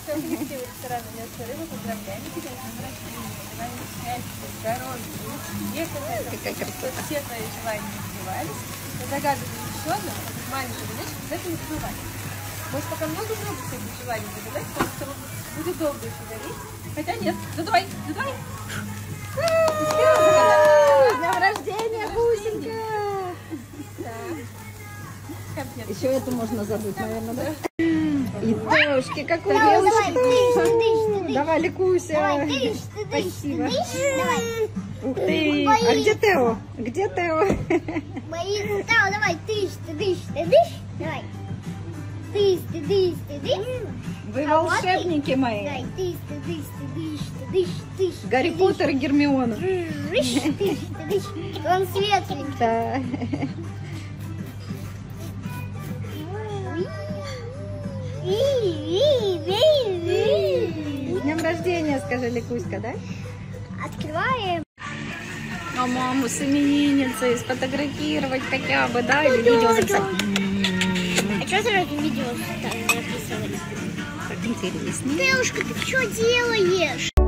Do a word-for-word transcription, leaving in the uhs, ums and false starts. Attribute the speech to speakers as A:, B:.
A: нашего коллектива ресторана «Мясо рыба» поздравляем тебя с днем рождения. Желаем счастья, здоровья, успехов,
B: какая красота.
A: все твои желания сбывались. Загадывай еще одно, маленькое задачку, обязательно забывай. Может, пока много-много всяких желаний загадать, потому что будет долго еще гореть. Хотя нет, задавай, задавай.
B: С днем рождения, Бусенька! Еще эту можно забыть, наверное, да? И девушки, какой белочка! Давай, Ликуся! Спасибо! Ух ты! А где Тео? Где Тео?
C: Тео, давай, тыщ, ты, дыщ, ты, дыщ, давай. Тыщ, ты, дыщ, ты, дыщ.
B: Вы волшебники мои!
C: Давай, тыщ, ты, дыщ, ты, дыщ, ты, дыщ, тыщ.
B: Гарри Поттер и Гермиона.
C: Тыщ, тыщ, ты, дыщ. Он светленький.
B: Да. С днем рождения, скажи, Ликуська, да?
C: Открываем.
B: А маму с именинницей сфотографировать хотя бы, да? Или видео записать?
C: А что сразу видео записывать?
B: Так интересно.
C: Девушка, ты что делаешь?